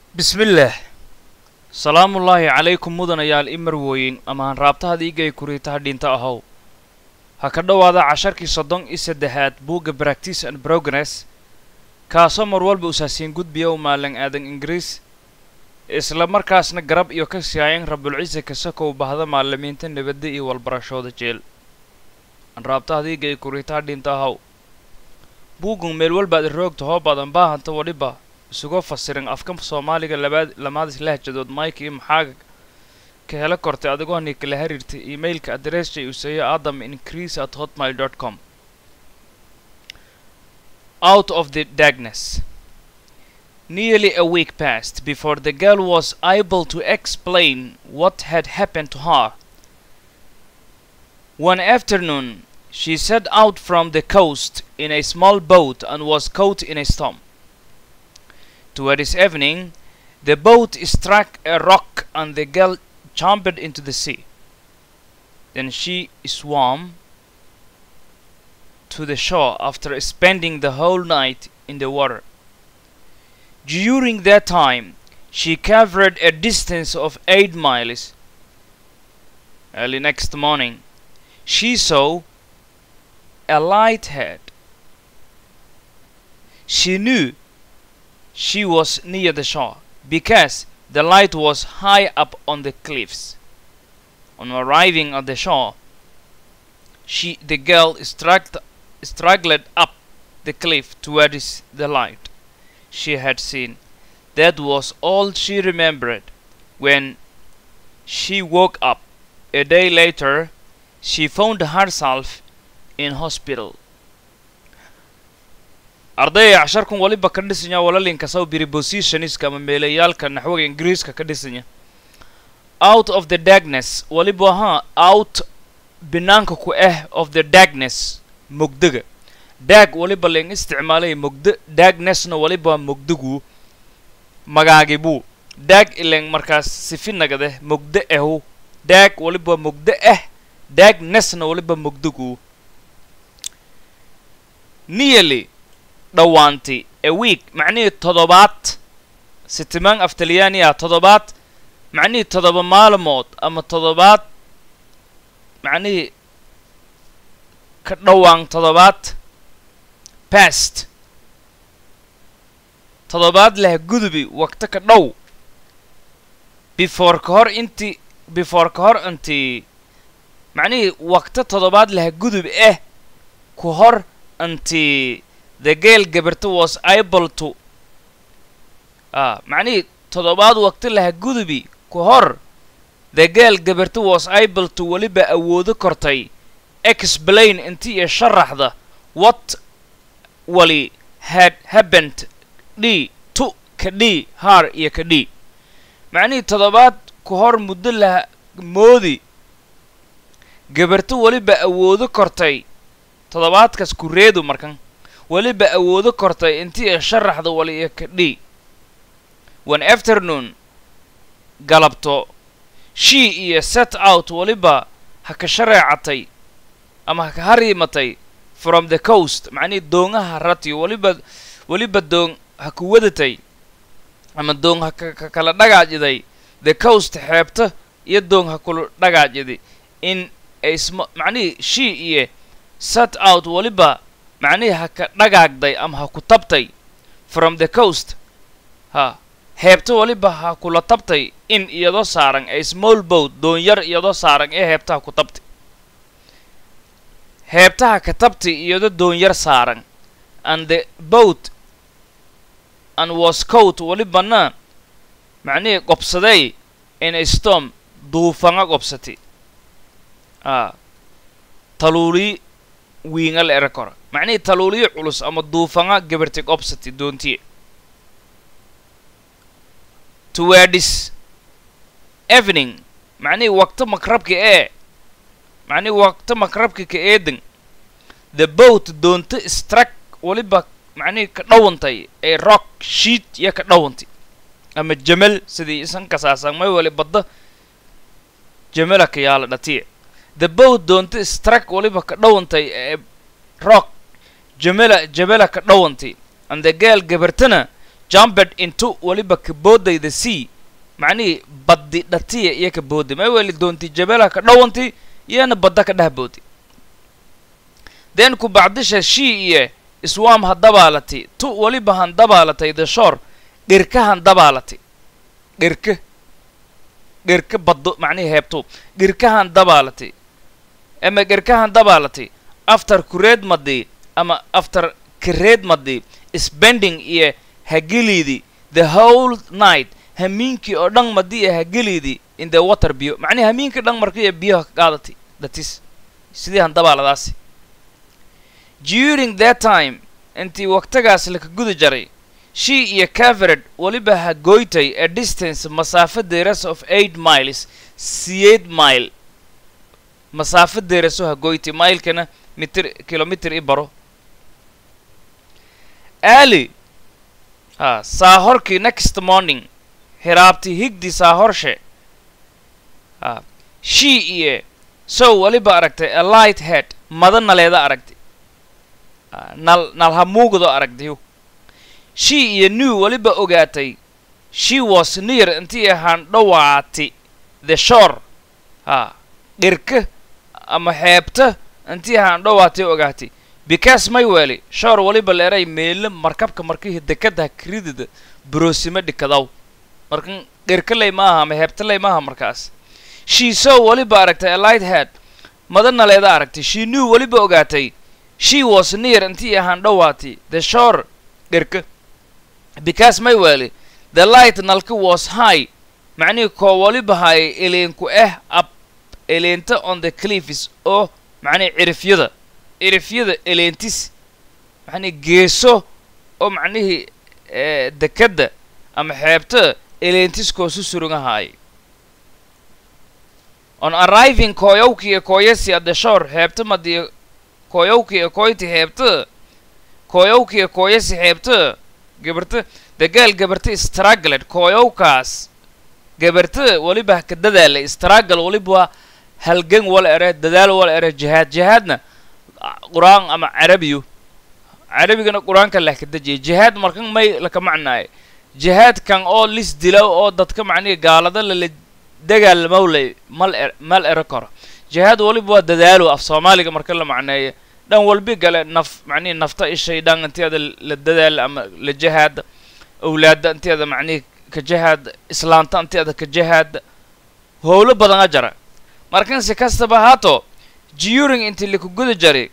بسم الله سلام الله عليكم مدن يال إمروين أمان رابطة ديجي كوريتها دينتا أهو هكذا هذا عشركي صدق إسدهات بوج براكتيس and progress كاسمر والب أساسين جود بيوم مالن آدن إنجليز إسلام مركز نجرب يوكس يعين رب العزة كسكو بهذا معلمين تنبدي والبرشود جيل رابطة ديجي كوريتها دينتا أهو بوجون ميل بعد الروج تهو بعد أنباه أنت ولبا isugu fasirin afka Soomaaliga lamaadis lahjadood Mike iyo maxaa ka hela kortay adigoo ni kala xiriirtay emailka address-ka uu sayo adamincrease@hotmail.com Out of the darkness. Nearly a week passed before the girl was able to explain what had happened to her. One afternoon she set out from the coast in a small boat and was caught in a storm. Towards evening, the boat struck a rock and the girl jumped into the sea. Then she swam to the shore after spending the whole night in the water. During that time, she covered a distance of 8 miles. Early next morning, she saw a light ahead. She knew she was near the shore because the light was high up on the cliffs. On arriving at the shore, the girl struggled up the cliff towards the light she had seen. That was all she remembered. When she woke up a day later, she found herself in hospital. أرضي عشركم ولي بكندسنيا ولا لين كسو بريبوسيشنز كمان ميليال كنحوج إنجليز ككندسنيا out of the darkness ولي بوها out بنانكو of the darkness مقدقة dark ولي بلين استعمالي مقد darkness نو ولي بوها مقدقو مغاجبو dark إلين مركز سفينة كده مقدقه dark ولي بوها مقدقه darkness نو ولي بوها مقدقو nearly دواanti a week معني تضبات ستمان أفتليانية تضبات معني تضب مالموت أما تضبات معني كدوان تضبات past تضبات له قدبي وقت كدو before كهر انتي معني وقت تضبات له قدبي كهر انتي the girl gabartu was able to معني تضباد وقت لها قدبي كهر the girl gabartu was able to ولبا أود كرتي explain انتي الشرح ذا what ولي had happened دي to كدي هار يا كدي معني تضباد كهر مدلها مودي gabartu ولبا أود كرتي تضباد كسكوريدو مركان ولبا أود كرتي انتي الشرح ذا ولي كدي one afternoon قلبتو she set out ولبا هكا شرعتي أما هكا هريمتي from the coast معني دونها هرتي ولبا دون هكا ودتي أما دون هكا كلا دقاج دي the coast حيبته يدون هكا دقاج دي in a معني she set out ولبا معني هكا دقاق دي أم هكو طبتي from the coast هيبتو وليبا هكو لطبتي in إيادو سارن a small boat دون ير إيادو سارن هيبتا هكو طبتي هيبتا هكا طبتي إيادو دون ير سارن and the boat and was caught وليبا نا معني قبصدي in a storm دوفانا قبصتي تلولي وينال إركورا معني تلولي علوس أما دوفانا جبرتك أبسطي دونتي towards evening معني وقت مقربك معني وقت مقربك كإيدن the boat دونت struck ولبا معني كدوانتي a rock sheet يا كدوانتي أما الجمل سيدي إسان كساسا ما ولبا جملك يالا داتي the boat don't struck ولبا كدوانتي rock جبلة كدوانتي and the girl gabartana jumped into waliba kabooday the sea معني بدي دتية إيه كبودي ما يولي دونتي جبلها كدوانتي يانا بدك ده بودي then كو بعدش الشيء إيه اسوام هالدبالتي تو ولي بهان دبالتي the shore قركهان دبالتي قرك بدو معني هيبتو قركهان دبالتي أما قركهان دبالتي after كريد مدي أما after كريد مدي spending إيه هجليدي the whole night همينكي أو دang مدي هجليدي in the water بيو معني همينكي دang مركية بيو قادتي that is سيدي هندبالة داسي during that time انتي وقتقاس لك قد جري she covered ولبها قويتي a distance مسافة درس of 8 miles 8 mile مسافة درسوها قويتي مايل كنا متر كيلومتر إبرو آلي ساهركي next morning هرابتي هيك ساهرشة she so ولبها أركتي a light head مدن نليدا أركتي نالها موغدو أركتيو she knew ولبها أوغاتي she was near انتي هان دواتي the shore قركه أما حيبته انتي هان دواتي أوغاتي because ما يوالي shore ولبها ليراي ميل مركبك مركيه دكتها كريدد بروسيمة دكتاو مركن قركه لي ماها ما حيبته لي ماها مركاس she saw ولبها أركتي a light head مدن ليدا أركتي she knew ولبها أوغاتي she was near انتي هان دواتي the shore قركه because ما يوالي the light نالك was high معني كو ولبها إلينكو up إلينتا on the cliffs أو معني عرفيدا إلينتيس معني جيسو أو معنيه دكدا أم حيبتا إلينتيس كوسو سرونغا هاي on arriving كويوكي كويسي at the shore حيبتا مدي كويوكي كويتي حيبتا كويوكي كويسي حيبتا جبرت دجال جبرت استراجلت كويوكاس جبرت ولبه كددال استراجل ولبه هالجن ولا أراد ددال ولا أراد جهادنا قرآن أما عربي كنا قرآن كله كده جهاد مركن ما لك معناه جهاد كان أول ليس دلو أو ضد معني قال هذا اللي دجال مولى مال أركره جهاد ولبه ددال وفي صومالي مركن له معناه دان والبي قال نف معني نفط الشيء دان أنت هذا للددال أما للجهاد أولاد أنت هذا معني كجهاد إسلام أنت هذا كجهاد هو له بدنا جرى مركن سكستبه هاتو during أنت اللي كجود جري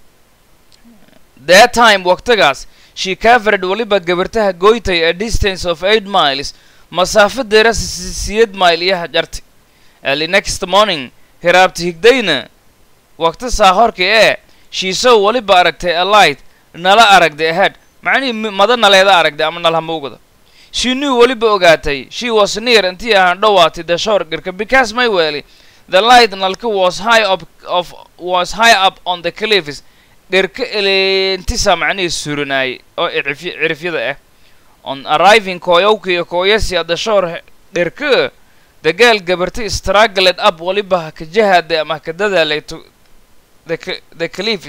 that time وقتها she covered ولبا جبرتها قويتي a distance of 8 miles مسافة درس 8 مايل يا جرت اللي next morning هربت هكدينا وقت سهر كي she saw ولبا أركتي a light نلا أركتي ahead معني مدن نلا إذا أركتي أما نلها موجودة she knew ولبا أوجاتي she was near أنتي هندواتي the shore because my way the light نالك was high up on the cliffs قرك اللي انتسا معني السرناي أو عرف يده on arriving كويسي at the shore قرك the girl جبرتي struggled up ولبها كجهاد أما كددا ليتو the cliff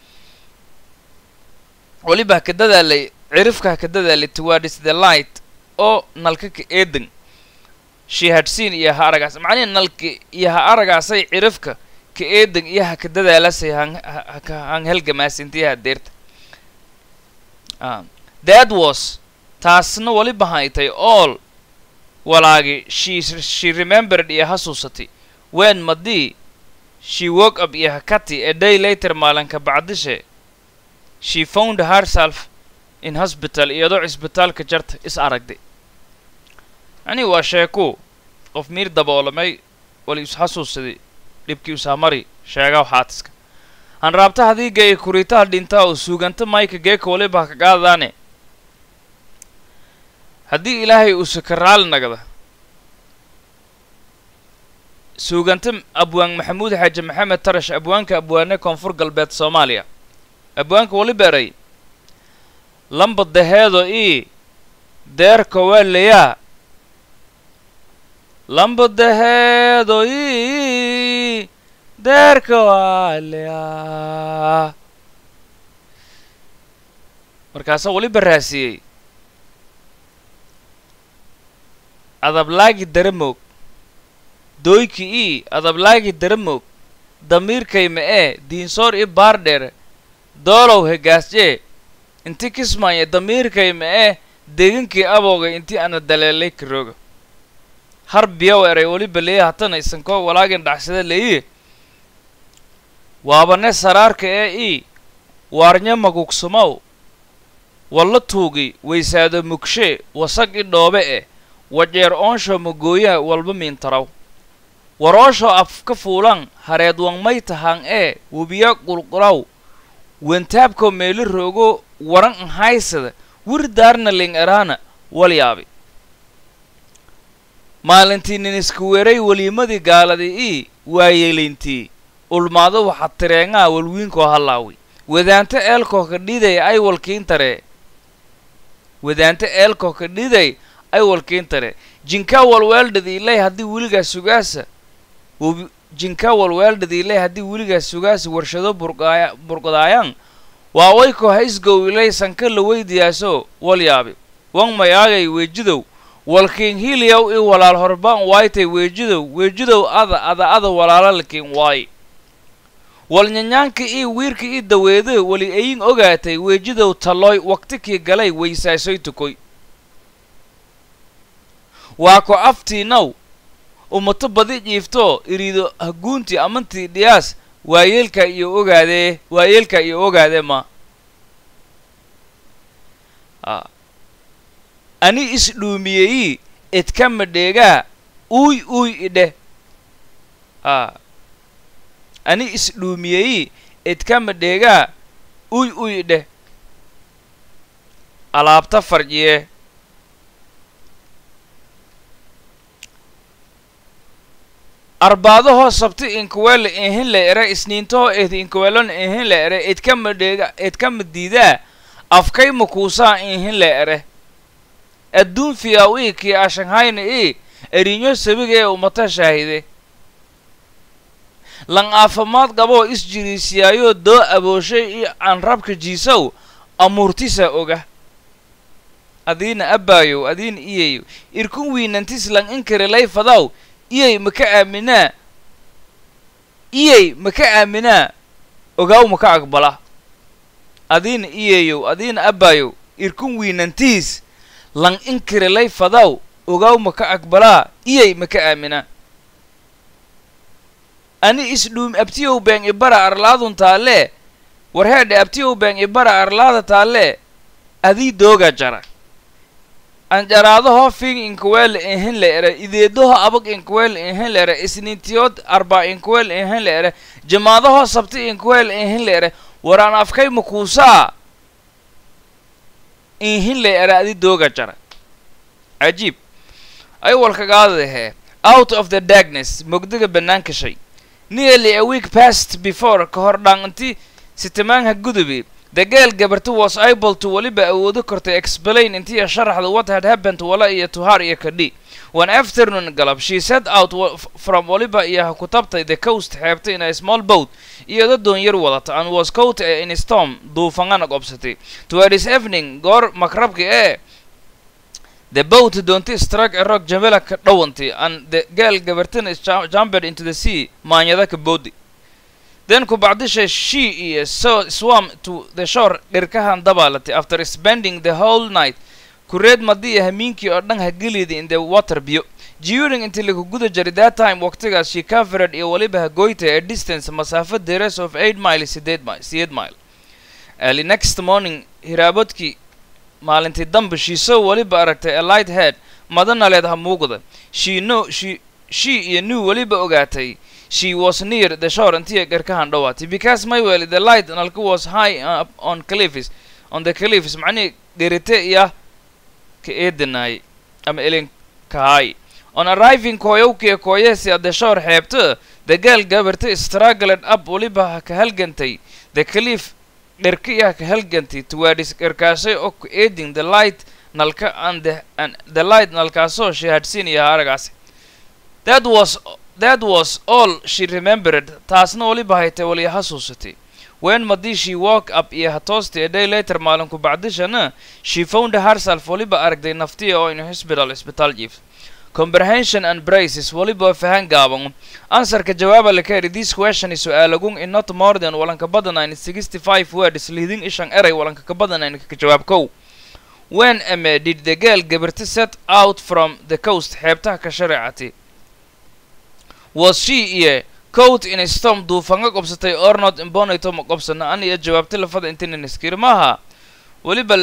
ولبها كددا لي عرفك كددا لي towards the light أو نالك إيدن she had seen إياها أرجعس معني نالك إياها أرجعسي عرفك كإيدن إياها كددا لسه هن هلجة ما سنتيها ديرت that was تاسنا ولبها يتي all ولاقي she remembered إياها سوستي when مدي she woke up إياها كاتي a day later مالنك بعدشه she found herself in hospital إيادو عسبتال كجرت إس أرقدي يعني وشيكو of مير دبولمي ولي يسحسوسدي dhibkii usaamari sheega waxaatiska aan raabta hadii gay kuriita dhinta oo suuganta mayka geeka waliba ka qaadane hadii ilaahay uu sakaraal nagada suuganta abwaan maxamuud xaaji maxamed tarash abwaanka abwaane koonfur galbeed Soomaaliya abwaanka waliba ray lamba daheedo deerka waleeya lamba daheedo deerka waleeya markaas waliba raasiyay adablaagi daramog doyki ii adablaagi daramog damiirkayma ee diinsoor i baardheer doolow hegaasjee inti kismaya damiirkayma ee deegankii abooga intii ana daleelay karooga har biyow eray weliba leeya hatana isankoo walaagin dhacsada leeyi waabane saraarka ee ii waarnya magugsumow walla tuugi waysaado mugshe wasag i dhoobe eh wajeer oonsho magooyaha walba miintaraw waroosho af ka fuulan hareed wangmay tahaan ee webiya qulqulaw wentaabko meeli roogo waran anhaysada wirdaarna ling eraana walyaabi maalintii nin isku weeray weliimadii gaaladii ii waayeelayntii ulmaado waxaa tireengaa walwiinkoo hallaawi wadaanta eelkoo ka dhiday ay walkiintare wadaanta eelkoo ka dhiday ay walkiintare jinka walweeldhadiilay haddii weligaas sugaasa jinka walweeldhadiilay haddii weligaas sugaasa warshado burqadaayaan waa waykoo haysgowilay sanka la weydiyaaso walyaabi wan mayaagay weejidow walkiin hiliyaw i walaal horbaan waaytay weejidow ada walaala lakiin waay walnyanyaanka ii wiirka ii daweede weli ayin ogaatay weejidow talooy waqtikii galay weysaasoy tukoy waa ko aftiinaw umato badi jiifto iriido haguuntii amantii dhiyaas waayeelka iyo ogaadee ma ani isdhuumiyey edkama dheegaa uy idheh ani isdhuumiyey edkama dheegaa uy idheh alaabta farjiye arbaadahoo sabti inkuweela ehinla ere isniintahoo inkuweelon ehinla ere edkama diidaa afkay makuusaa ehinla ere adduun fiyaw ii kii ashanghayna ii erinyo sabiga ee umata shaahide lan aafamaad qaboo isjiriisiyaayoo doo abooshay ii aan rabka jiisow amuurtisa oga adiina abbaayow adiina iyayow irkun wiinantis lan inkarelay fadaw iyay maka aaminaa ogaaw maka aqbala adiina iyayow adiina abbaayow irkun wiinantiis lan inkirelay fadaw ogaaw maka aqbalaa iyay maka aaminaa ani isdhuum abtiyow been ibara arlaadun taalee warheedhe abtiyow been ibara arlaada taalee adii dooga jara anjaraadahoo fiing inkuweel ehen la ere ideedaho abag inkuweel ehen la ere isniintiyood arbaa inkuweel ehen la ere jamaadahoo sabti inkuweel ehen la ere waraan afkay makuusaa ehen la ere adi dooga jara cajiib ay walkagaadahee out of the darkness mogdiga bannaanka shay nearly a week passed before ka hor dhaanti sitamaanha gudubi the girl gabartu was able to waliba awoodo kortay explain intii sharaxda what had happened wala iyo to her iyo kadhi one afternoon galab she set out from waliba iyo ku tabtay the coast xeebta in a small boat iyadoo doon yar wadata and was caught in a storm duufangana qobsatay towards evening goor makrabki ee the boat doonti struck a rock jamela ka dhawanti and the girl gabartan is jumped into the sea maanyada ka boodi then kubacdisha she swam to the shore dhirkahan dabaalati after spending the whole night kureed madiya hamiinkii oo dhan hageliyda in the water biyo during intii lagu guda jiray that time waqtigaas she covered iyo waliba hagoyta a distance masaafo dheeres of 8 miles 8 mile early next morning hiraabadkii maalintii dambe she saw waliba aragtay a light head madana leedaha muuqda she iyo knew waliba ogaatay she was near the shore until garkahan dhawaatay because my well the light nalka was high up on the cliffs macni dherite iya ka eedanay ama elen kaay on arriving koyesi at the shore xeebta the girl gabarta struggled up waliba ka halgantay the cliff dherkiya ka halgantay towards garkaashay oo ku eeding the light nalka and the light nalkaasoo she had seen iyo aragaasi that was all she remembered taasna waliba haytay waliya xasuusatay when madii she woke up iyo hatoostay a day later maalinku bacdishana she found herself waliba aragday naftiya oo in hospital jiif comprehension and braces waliba fahan gaaban answer ka jawaaba la kari this question is su'aalagun in not more than walanka badanayn 65 words leading ishan eray walanka ka badanayn ka jawaab kow when did the girl gabarti set out from the coast xeebtaha ka shariicati was she caught in a storm duufanga qobsatay or not imbonayto ma qobsana an iyo jawaabta lafada intan iskir maaha waliba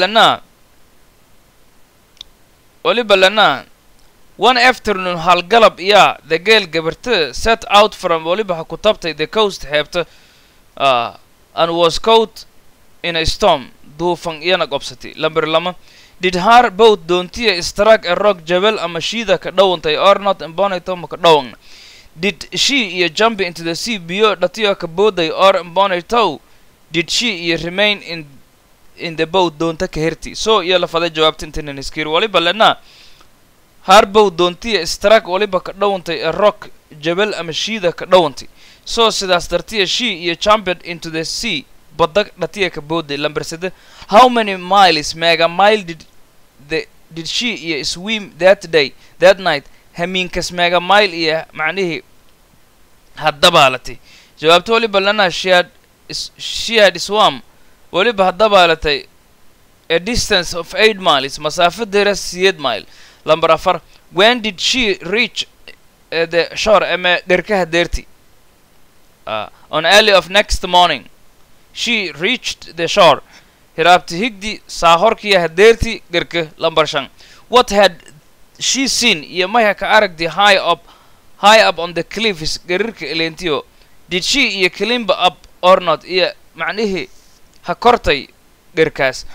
lana one afternoon halgalab the girl gabarta set out from waliba ha ku tabtay the coast xeebta and was caught in a storm duufan iyana qobsatay lambar lama did her boat doontiya struck a rock jabal ama shida ka dhawantay or not imbonayto ma ka dhawan did she jump into the sea biyo dhatiyo ka booday or imbonayto did she remain in the boat doonta ka herti so iyo lafada jawaabta intan iskir waliba lana her boat doontiya struck waliba ka dhawantay a rock jabal ama shida ka dhawantay so sidaas dartiya she jumped into the sea badda dhatiya ka booday lambar 3 how many miles mega mile did she swim that night hameenkas mega mile macnihi haddabaalatay jawaabta waliba lana she had swam waliba haddabaalatay a distance of 8 miles masaafadeera 8 mile lambar 4 when did she reach the shore ama dherkaha deerti on early of next morning she reached the shore hiraabti higdi saahorkiya hadeerti dherka lambar 5 what had she seen iyo maya ka aragdi high up on the cliffs garirka elentiyo did she iyo climb up or not iyo macnihi ha kortay dherkaas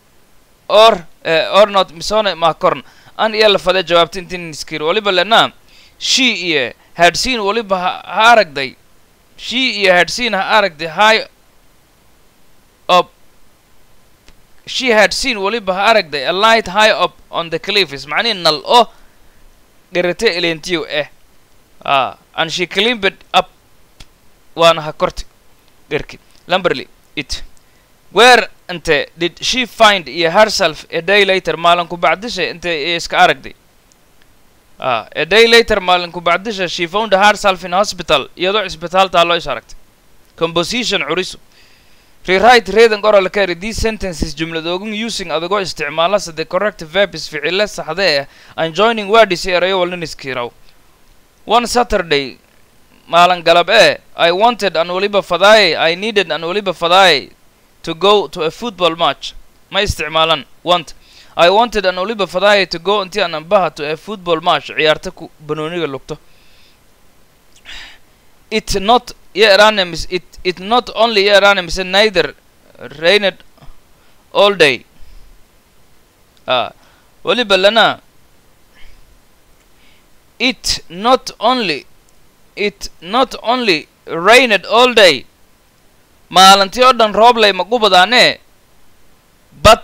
or not misone ma korn an iyo lafada jawaabta intin iskir waliba lana she iyo had seen waliba ha aragday she iyo had seen ha aragday high up she had seen waliba ha aragday a light high up on the cliffs macnihi nal garate elentiyo and she climbed up waana ha kortay dherki lamberly it where ante did she find herself a day later maalanku bacdisha inte iska aragday a day later maalanku bacdisha she found herself in hospital iyadoo isbitaalta loo isaragtay composition curisu rewrite reading oral carry these sentences jumladoogun using adagoo isticmaalasa the correct verbs ficile saxda and joining words erayo walna iskiraw one Saturday maalan galab I wanted an waliba faday I needed an waliba faday to go to a football match ma isticmaalan want I wanted an waliba faday to go inti an baha to a football match ciyaarta ku banooniga lugto it not only neither rained all day waliba lana it not only rained all day maalintii oo dhan roob lay magubadaane but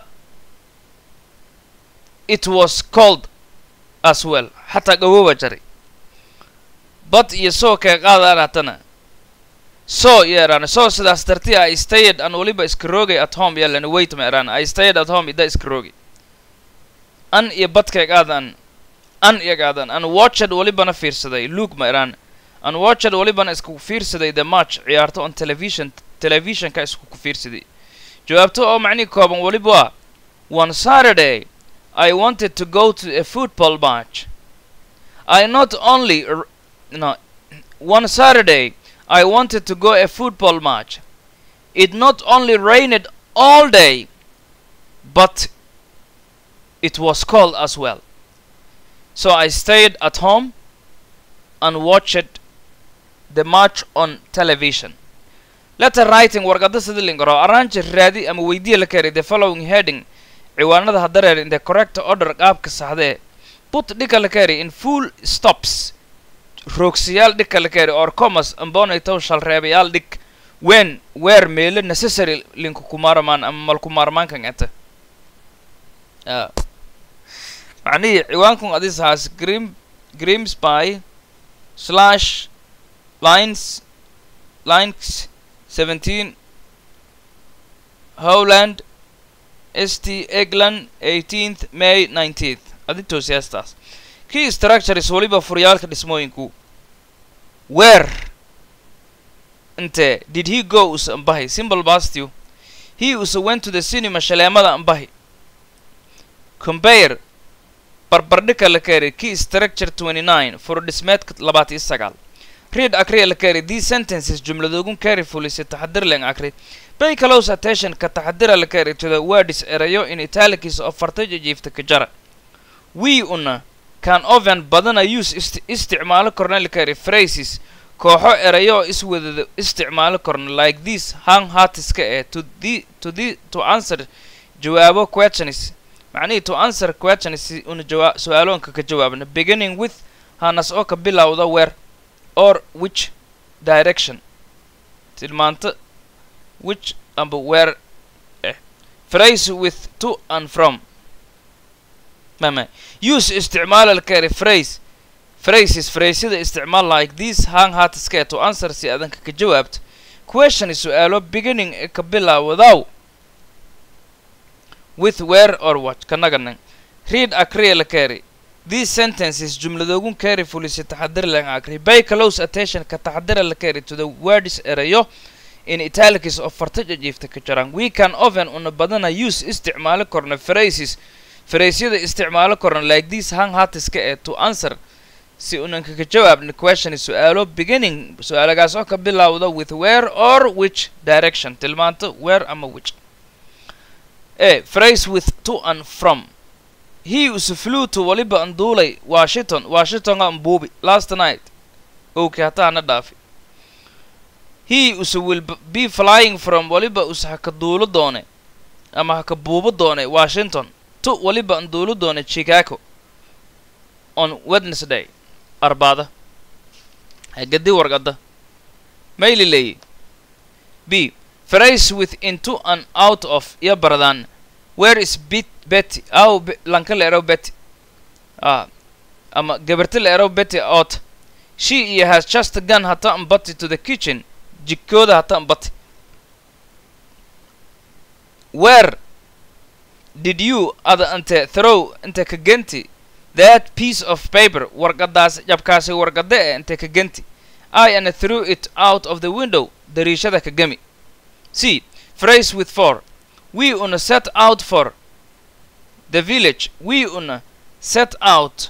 it was cold as well hatta gawooba jaray but iyo soo ka qaadaatana so sidaas dartii I stayed and waliba iskaroogay at home yalana wait ma eraan I stayed at home ida iskaroogay an iyo badka qaadan an watched walibana fiirsaday look ma eraan an watched walibana isku fiirsaday the match ciyaarto on television ka isku fiirsaday jawaabto oo macni kooban waliba one Saturday I wanted to go to a football match one Saturday I wanted to go a football match it not only rained all day but it was cold as well so I stayed at home and watched the match on television letter writing warqada sida lingaro arrange raadi ama weydiye la kari the following heading ciwaanada hadareer in the correct order qaabka saxde put dhika la kari in full stops roogsiyal dhika la kari or commas ambonayto shal reebayal dhik when where meel necessary linku kumarman ama mal kumarman kan ata macni ciwaankun adis haas Grimsby /lines 17 Howland St. Eglan 18th May 19th adito siestas key structures waliba furyaalka dhismooyinku where inte did he go us ambahi simple past you he also went to the cinema shaleemada ambahi compare barbardhika la kari key structure 29 for dhismeedka 29 read akri la kari these sentences jumladoogun carefully si taxadir leen akri pay close attention ka taxadira la kari to the words erayo in italics of fartaja jiifta ka jara we una can often badana use isticmaalo korna la kari phrases kooxo erayo iswada isticmaalo korna like this hang heartiska to answer jawaabo questions معني to answer questions un su'aaloonka ka jawaabna beginning with hanas oo ka bilowda where or which direction tilmaanta which and where phrase with to and from mama use isticmaal al-kari phrases phrases isticmaal like this hang heartiska to answer si adanka ka jawaabt question su'aalo beginning ka bilowda with where or what kanaganan read akri la kari these sentences jumladoogun carefully si taxadir leen akri pay close attention ka taxadira la kari to the words erayo in italics of fartaja jiifta ka jaran we can often una badana use isticmaalo korna phrases isticmaalo korna like this hang heartiska to answer si unanka ka jawaabna question su'aalo beginning su'aalagaas oo ka bilowda with where or which direction tilmaanta where ama which phrase with to and from he was flew to waliba andulay Washington ambubi last night okay hata ana dhaafi he will be flying from waliba haka duulo doone ama haka buubo doone Washington to waliba anduulo doone Chicago on Wednesday arbada hagadi warqada maililay b phrase with into and out of ya baradan where is Betty aw lanka la ero Betty ama gabarta la ero Betty out she has just gone hata ambati to the kitchen jikooda hata ambati where did you other ante throw ante kagenti that piece of paper warqadaas jabkaasi warqada ante kagenti I threw it out of the window dariishada kagami C. Phrase with for. We una set out for the village. We una set out.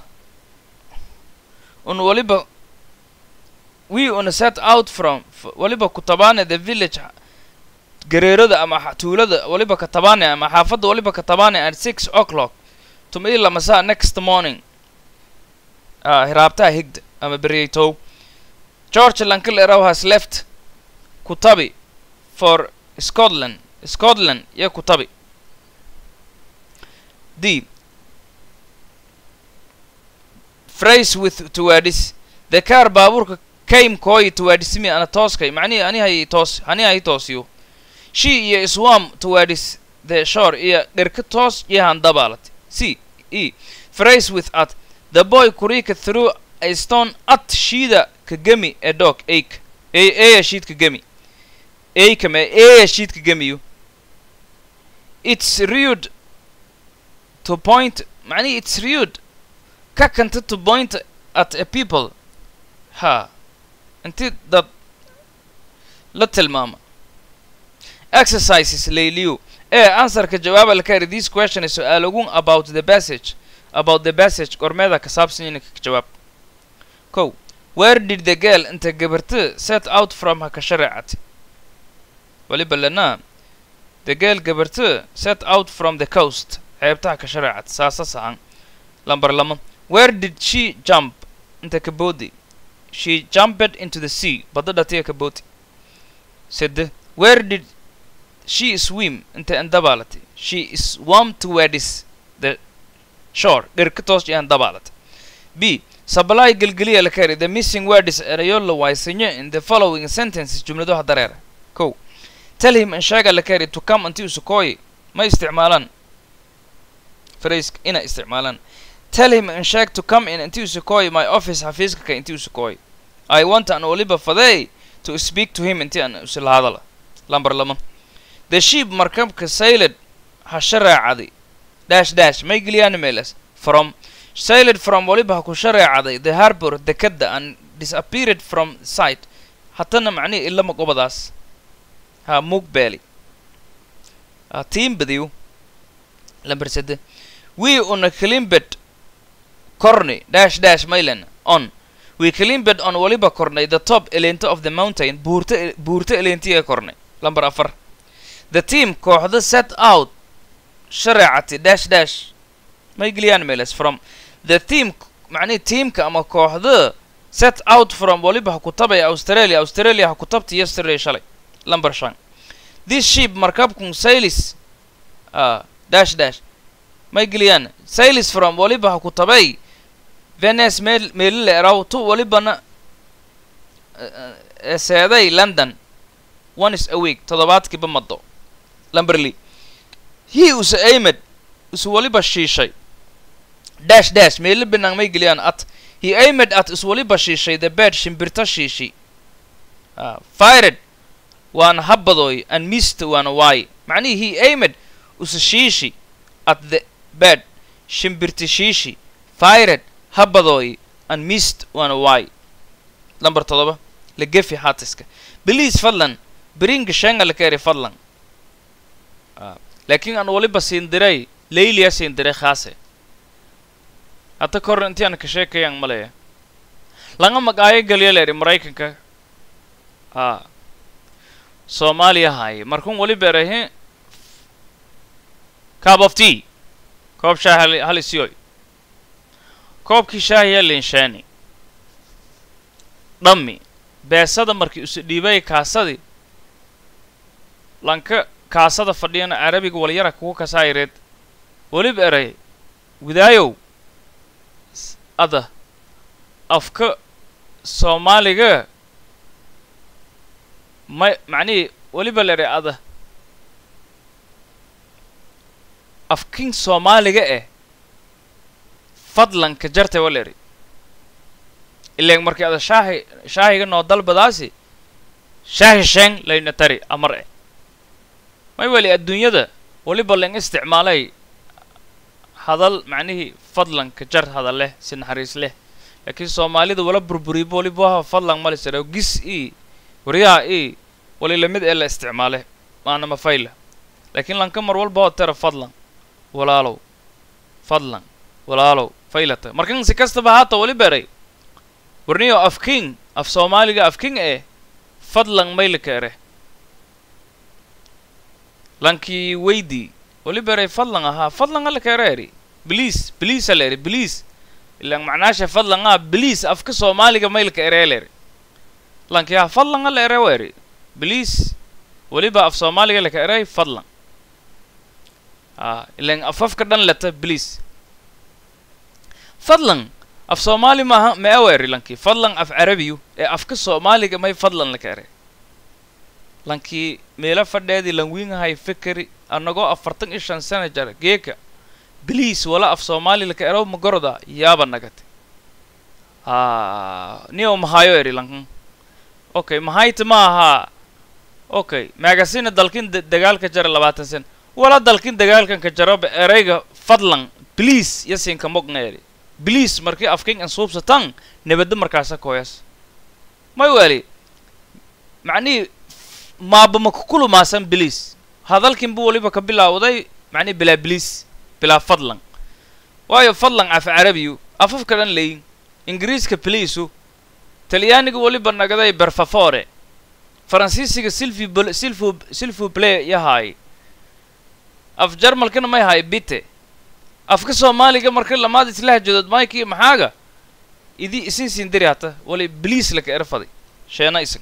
Waliba. We una set out from. Waliba kutabane the village. Gareerada ama tuulada waliba katabane ama xaafada waliba katabane at 6 o'clock. Tumila masa next morning. Hiraabta higd ama beriyto. George Lankler has left Kutabi for Scotland ya kutabi D. Phrase with towards the car baaburka came koi towards me ana tooskay macni ani hay toos you she swam towards the shore ya dhirka toos yahan dabaalat C. E. Phrase with at the boy kurika through a stone at shida kagami a dog ache a sheet kagami sheet kagamiyo it's rude to point معني it's rude كاكنت to point at a people انت that لا تلماما exercises ليليو answer كجواب الكاري this question is سؤالون about the passage قرميدا كسابسنين كجواب كو where did the girl انت قبرت set out from هكشرعت waliba lana the girl gabartu set out from the coast xeebtaha ka sharaacad saasasaan lambar lama where did she jump inta kabodi she jumped into the sea badada tiya kaboti said where did she swim inta andabalati she swam towards the shore dhirkatos yan dabalat b supply gilgiliya la kari the missing word is erayolo waysinya in the following sentences jumladu hadareer ko tell him and shaga la kari to come until sukoi ma isticmaalan phrase ina isticmaalan tell him and shag to come in until sukoi my office hafiiska ka until sukoi I want an oliba faday to speak to him until an usla hadala lambar lama the ship markabka sailed ha sharaacadi dash may geliyaan meelas from sailed from waliba ku shareecaday the harbor dekada and disappeared from sight hatana macni illa ma qobadaas ha mugbeeli team badiyo lambar 3 we on a klimbet corny dash dash mailen on we klimbet on waliba corny the top element of the mountain buurta elementi ee corny lambar 4 the team kooxda set out shareecati dash dash may gliyaan meelas from the team macni teamka ama kooxda set out from waliba ku tabay Australia ku tabtay yesterday shalay lambar 5 this ship markabkun sailis dash dash may gliyaan sailis from waliba ku tabay Venice meel leeraw to walibana seeday London once a week toddobaadkiiba mado lamberly he was aimed us waliba shiishay dash dash meel binang may gliyaan at he aimed at us waliba shiishay the bed shimbirta shiishi fired waan habadoy and missed waan why macni he aimed us shiishi at the bed shimbirta shiishi fired habadoy and missed one why number 7 لقفي حاتسك بليز فضلا برينج شانغ لكاري فضلا لكن أنا ولي بس يندري ليلي يندري خاصة أتذكر أنتي أنا كشيء كيان ملايا لعنا مقاية قليل لري مرايكنك سوماليا هاي مركون ولي بره كاب اوف تي كوب شاي هالي سيوي koobkii shaahiya linshaani dhammi beesada markii isu dhiibay kaasadii lanka kaasada fadhiyana carabiga walyara kuwa kasaayireed waliba eray widaayow ada afka soomaaliga ma macnii waliba leray ada afkin soomaaliga fadlan ka jartay waleri ileen markii ada shaahiga noo dalbadaasi shaahi sheng layna tari amar may wali adduunyada waliba leen isticmaalay hadal macnihii fadlan ka jar hadal leh si naxariis leh laakiin soomaalida wala burburibo waliba fadlan ma lisaro gis wariyaa wali lamid ee la isticmaalay maana ma fayla laakiin lanka mar walba oo tara fadlan walaalow fadlan walaalow faylata markan si kastaba haata wali beray warniyo afking af Soomaaliga afking fadlan maylka ere lanki weydi wali beray fadlan aha fadlan la kareeri please aleri please ilan macnaasha fadlan please afka Soomaaliga maylka ereeleri lanki fadlan la ere weeri please wali ba af Soomaaliga la kareey fadlan ilan afafka dhan lata please فضلاً أف صومالي ما أوري لانكي فضلاً أف عربيو أفك صومالي ما فضلاً لكاري لانكي ميلا فردادي لانوين هاي فكري أنا جو أفرتن إيشان سنة جرى جيكا بليس ولا أف صومالي لكارو مجردا يابا نجت نيو مهايوري لانكن أوكي مهايت ما ها أوكي ماجاسين دالكين دجال كجرى لباتسين ولا دالكين دجال كان كجرى بأريجا فضلاً بليس يسين كموجنيري بليس markii afkeen aan soobsatan nabad markaas kooyas may wali macni maaba ma kullu maasan beliis hadalkin buu waliba ka bilaawday macni bila beliis bila fadlan waayo fadlan af carabiyu afaf kalan leeyin ingiriiska beliisu talyaaniga waliba nagaday per favore faransiisiga silfu play yahay af jarmalkana may hay bitte afka Soomaaliga markii lamaad isla jadad maykii maxaaga idii isin sindiri hata wali beliis la ka erfaday sheena isin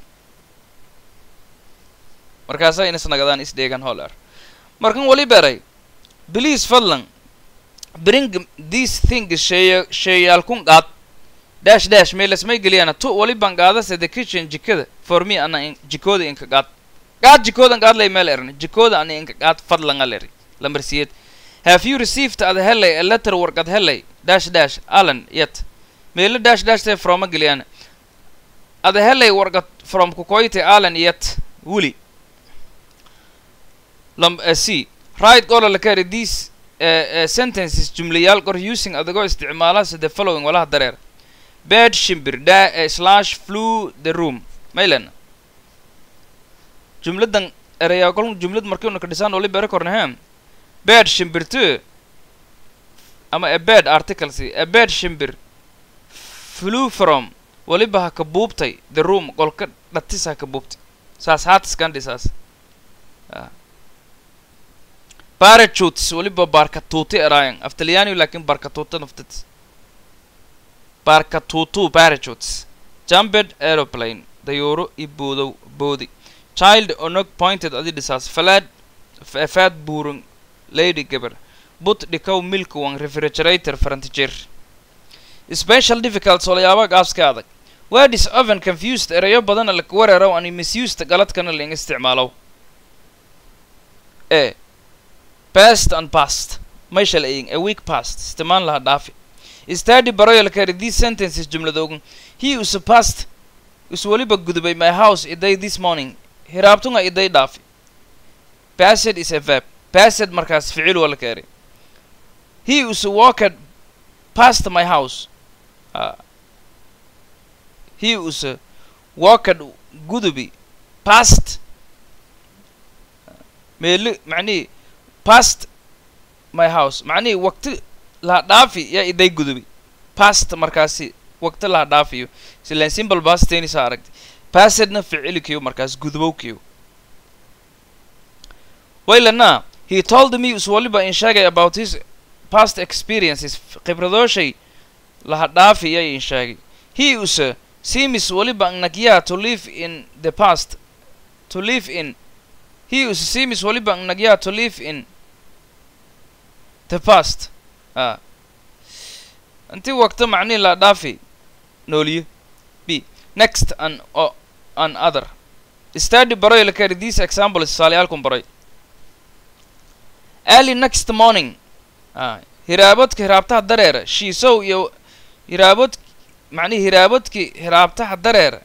markaas ay nagadaan is deegan holar markan wali beray beliis fadlan bring these things shayalkun qaad dash dash meelas may galiyana to wali bangaada sida kitchen jikada for me ana jikooda inka qaad jikoodan qaad lay meel erna jikooda ana inka qaad fadlan aleri lambarsiyeed have you received a letter work at Helley dash dash Alan yet mail dash dash from a Gillian at the Helley work from Kukoite Alan yet Woolly C right go to carry these sentences jumlayaal qor using adigoo isticmaala the following walaha dareer bird shimbir slash flew the room maylan jumladan eraya qol jumlad markii uu ka dhisaan oo libera kornahan bird shimbirtu ama a bird article si a bird shimbir flew from waliba ka buubtay the room qolka dhatisa ka buubtay saas haat skandisas parachutes waliba barkatuuti erayang aftaliyani laakin barkatuuta naftat barkatuutu parachutes jumped aeroplane dayoro ibudo body child onog pointed adi disas fat burung lady gaber but dikaw milk wan refrigerator farantijer special difficult solayaba gaaska adag word is often confused erayo badan la weeraro and misused galadkana la isticmaalo past and past meeshal aying a week past istimaan la dhaafi study baroyal kari these sentences jumladogun he was past is waliba gudubay my house iday this morning hiraabtunga iday dhaafi passed is a verb passed markaas ficil wala kari he was walked past my house he was walked gudubi past meel macni past my house macni waqti la dhaafi ya iday gudubi past markaasi waqti la dhaafiyo silan simple past tense aragti passed na ficilkiyo markaas gudubowkiyo waylana he told me uswaliba in shagay about his past experiences khibradoshay la dhaafi ya in shagay he was seems waliba nagiya to live in the past to live in he was seems waliba nagiya to live in the past anti waqti macni la dhaafi nooliyo b next and other study baroy la kari these examples saliyalkum baroy early next morning hiraabadka hiraabtaha dareera she saw iyo hiraabad macni hiraabadki hiraabtaha dareera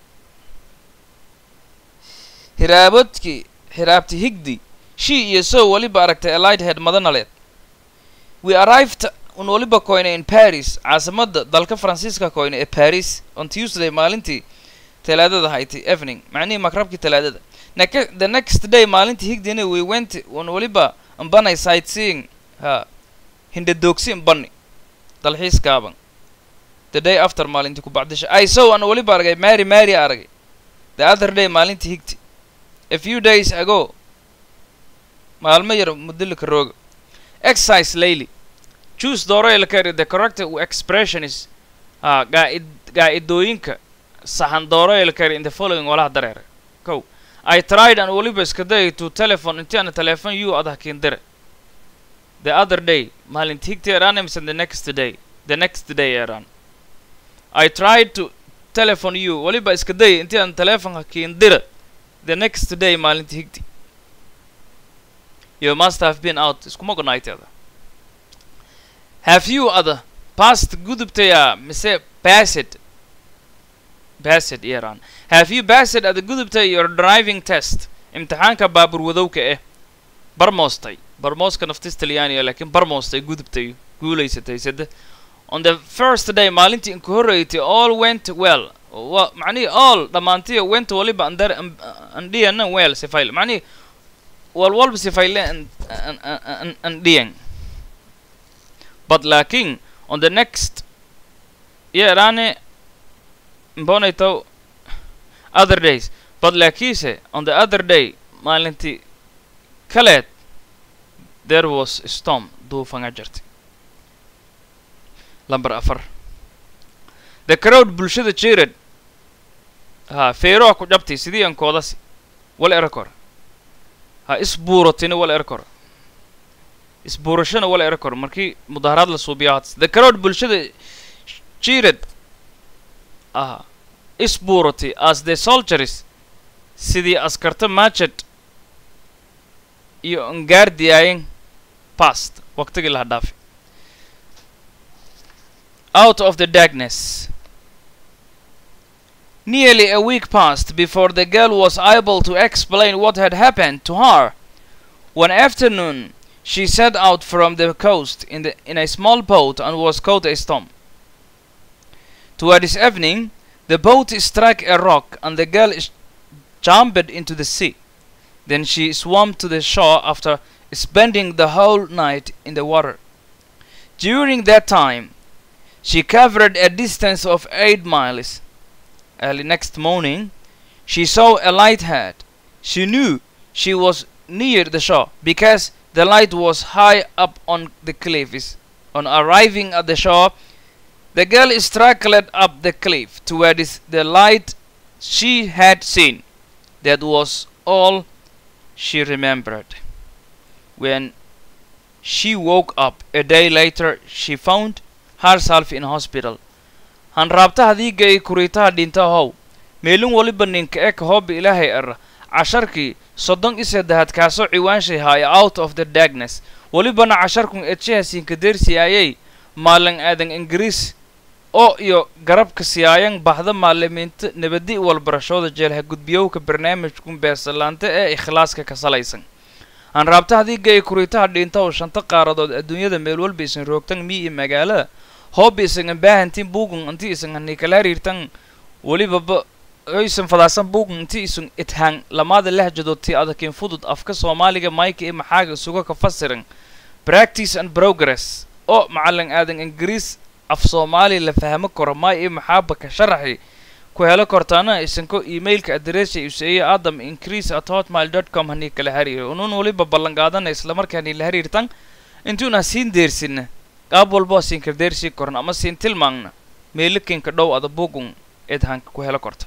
hiraabadki hiraabti higdi she iyo saw waliba aragtay a light head madanaleed we arrived on waliba koyne in Paris caasimada dalka Faransiiska koyne ee Paris on Tuesday maalintii talaadada hayti evening macni makrabki talaadada the next day maalintii higdina we went on waliba ambanay sightseeing hinda doogsi ambani dalxiis kaaban the day after maalintii ku bacdisha I saw an waliba aragay Mary aragay the other day maalintii higti a few days ago maalmo yar mudilka roog exercise layli choose doorayl kari the correct expression is gaidooyinka sahan doorayl kari in the following wala dareere ko I tried and waliba iska day to telephone intaan telephone you adah kiindire the other day maalintii higti eraanay mise the next day eraan I tried to telephone you waliba iska day intaan telephone kiindire the next day maalintii higti you must have been out iskuma gonaaytada have you other past gudubtaya mise passed yeran have you passed at the gudubtay your driving test imtixaanka baabur wadowka barmoostay naftis talyaaniga laakiin barmoostay gudubtay guulaysatay sida on the first day maalintii in ku horeeytay all went well macni all dhamaantii went waliba andiyana well sifail macni walwalba sifayle and but laakin on the next yearane mbonayto other days but laakise on the other day maalintii kaleed there was a storm duufanga jirtay number 4 the crowd bulshada jeered feero ku jabtay sidii aan koodasi wal erakor isbuuratina wal erakor isbuurashana wal erakor markii mudaharaad la suubiyaad the crowd bulshada jeered isbuurati as the soldiers sidii askarta marched iyo guardian past waqtigii la dhaafay out of the darkness nearly a week passed before the girl was able to explain what had happened to her. One afternoon, She set out from the coast in a small boat and was caught a storm. Towards evening, the boat struck a rock and the girl jumped into the sea. Then she swam to the shore after spending the whole night in the water. During that time, she covered a distance of 8 miles. Early next morning, she saw a light ahead. She knew she was near the shore because the light was high up on the cliffs. On arriving at the shore, the girl struggled up the cliff towards the light she had seen. That was all she remembered. When she woke up a day later, she found herself in hospital. Han raabta hadiga ay kuritaha dhinta how meelun waliba ninka ek hoob ilaahay ara casharkii 33 kaasoo ciwaanshay haaya out of the darkness walibana casharkun ejehasinka dersiyayay maalin aadan ingiriis oo iyo garabka siyaayan bahda maaliminta nabadi walbarashooda jeelha gudbiyowka barnaamijkun beesalaanta ee ikhlaaska ka salaysan aan raabta hadiga ay kuritaha dhinta oo shanta qaaradood adduunyada meel walba isan roogtan mi magaalada hoob isan baahantiin buugun intii isan kala xiriirtan waliba aysan fadaasan buugun intii isan ithaan lamada lahjadoodtii adakeen fudud afka Soomaaliga Mike ee maxaaga suga ka fasiran practice and progress oo macalin aadan ingiriis af Soomaali la fahmo karo ma ee maxaaba ka sharaxi ku helo kortaana isanko emailka address ay usay adam@hotmail.com hani kala xiriir unun waliba ballan qaadanay isla markaani la xiriirtan intuuna siin deersin qaab walba siin ka deersi korna ama siin tilmaangna meelkin ka dhow ada buugun eedhan ku helo korto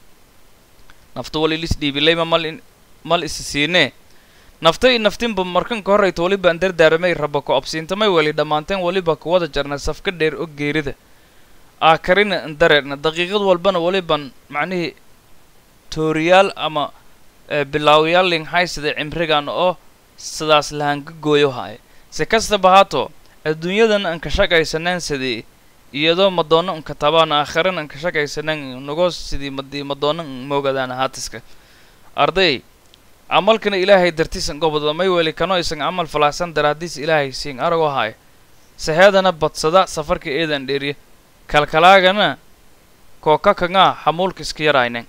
nafta wali lis dhiibilay mal isisiine naftinba markan ka horay waliba andar daaramay rabo ko absiintamay wali dhamaanteen waliba ku wada jarna safka dheer oo geerida karina andareerna daqiiqad walbana waliban macnaheedu tutorial ama bilawyaal lin haysada cimrigan oo sidaas lahan gooyo haay si kasta bahaato adduunyadan aan ka shaqaysanaan sidii iyadoo madoono un ka tabaan aakhiran aan ka shaqaysanaan nago sidii madoono moogadaan haatiska arday amalkana ilaahay dartiisan gobada may wali kano isan amal falaasan daraadiis ilaahay siin arago haay saheedana badsada safarka eedan dheeriye kalkalaagana kooka kanga xamuulka iska yaraynan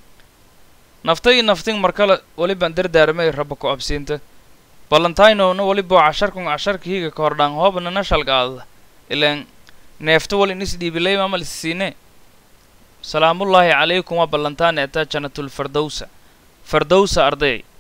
naftin markale waliban dardaarmay rabo ku absiinta ballantaino no waliba casharka higa ka hordhaan hoobna nashalgaada ilaan neefta wali nis dhiibilay mamal siine salaamullaahi calaykum wa ballantaan eta jannatul firdawsa arday